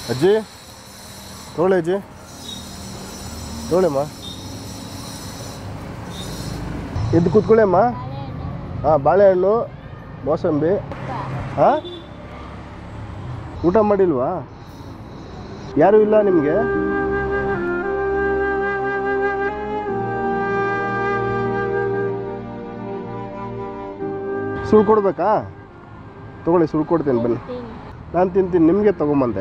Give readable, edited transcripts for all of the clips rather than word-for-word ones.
ಅಜ್ಜಿ ತೋಳೆ ಅಜ್ಜಿ ತೋಳೆಮ್ಮ ಎದ್ದು ಕೂತ್ಕೊಳ್ಳಮ್ಮ. ಹಾಂ ಬಾಳೆಹಣ್ಣು ಮೋಸಂಬಿ. ಹಾಂ ಊಟ ಮಾಡಿಲ್ವಾ? ಯಾರೂ ಇಲ್ಲ ನಿಮಗೆ? ಸುಳ್ಳು ಕೊಡ್ಬೇಕಾ? ತಗೊಳ್ಳಿ ಸುಳ್ಳು ಕೊಡ್ತೀನಿ ಬನ್ನಿ. ನಾನು ತಿಂತೀನಿ, ನಿಮಗೆ ತಗೊಂಬಂದೆ.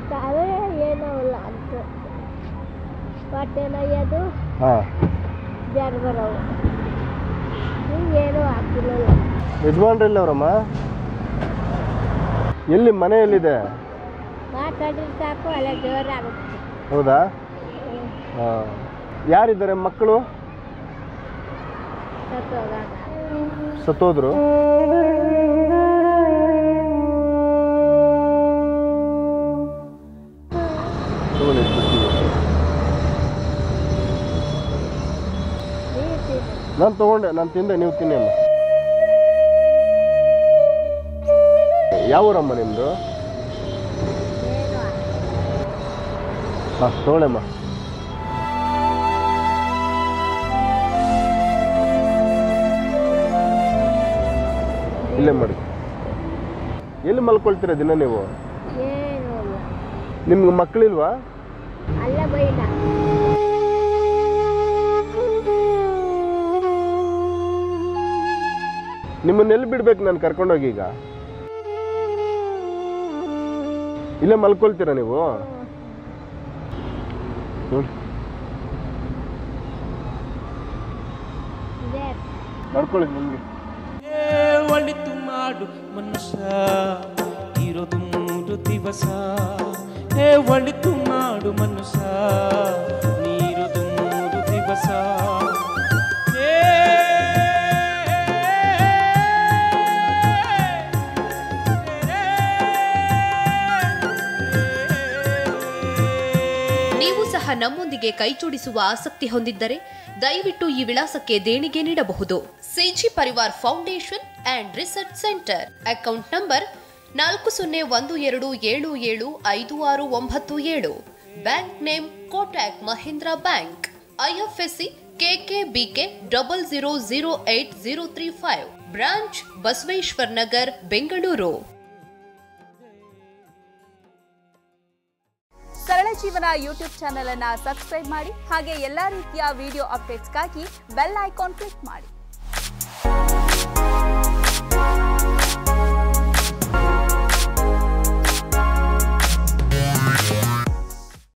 ಹಾಂ ಯಜಮಾನ್ರಿಲ್ಲ ಅವರಮ್ಮ? ಎಲ್ಲಿ ಮನೆ ಎಲ್ಲಿದೆ? ಹೌದಾ? ಹಾಂ ಯಾರಿದ್ದಾರೆ ಮಕ್ಕಳು? ಸತ್ತೋದ್ರು? ನಾನು ತಗೊಂಡೆ, ನಾನು ತಿಂದೆ, ನೀವು ತಿನ್ನಿ ಅಮ್ಮ. ಯಾವ ಊರಮ್ಮ ನಿಮ್ಮದು? ಹಾಂ ತಗೊಳ್ಳಮ್ಮ. ಇಲ್ಲೇ ಮಾಡಿ. ಎಲ್ಲಿ ಮಲ್ಕೊಳ್ತೀರ ದಿನ ನೀವು? ನಿಮ್ಗೆ ಮಕ್ಕಳಿಲ್ವಾ? ನಿಮ್ಮನ್ನ ಎಲ್ಲಿ ಬಿಡ್ಬೇಕು ನಾನು ಕರ್ಕೊಂಡೋಗಿ? ಈಗ ಇಲ್ಲೇ ಮಲ್ಕೊಳ್ತೀರಾ ನೀವು? ನಡ್ಕೊಳ್ಳಿ ನಿಮ್ಗೆ. ಒಳಿತು ಮಾಡು ಮನುಷ್ಯ ಇರೋದು 3 ದಿವಸ. ಒಳಿತು ಮಾಡು ಮನುಷ್ಯ ನೀರೋದು 3 ದಿವಸ. ನೀವು ಸಹ ನಮ್ಮೊಂದಿಗೆ ಕೈಜೋಡಿಸುವ ಆಸಕ್ತಿ ಹೊಂದಿದ್ದರೆ ದಯವಿಟ್ಟು ಈ ವಿಳಾಸಕ್ಕೆ ದೇಣಿಗೆ ನೀಡಬಹುದು. CG Parivar foundation and research centre. Account number 4012775697. Bank name Kotak Mahindra bank. IFSC KKBK 000803 branch Basaveshwar Nagar, Bengaluru. ಸರಳ ಜೀವನ ಯೂಟ್ಯೂಬ್ ಚಾನೆಲ್ ಅನ್ನು ಸಬ್ಸ್ಕ್ರೈಬ್ ಮಾಡಿ. ಹಾಗೆ ಎಲ್ಲಾ ರೀತಿಯ ವಿಡಿಯೋ ಅಪ್ಡೇಟ್ಸ್ಗಾಗಿ ಬೆಲ್ ಐಕಾನ್ ಕ್ಲಿಕ್ ಮಾಡಿ.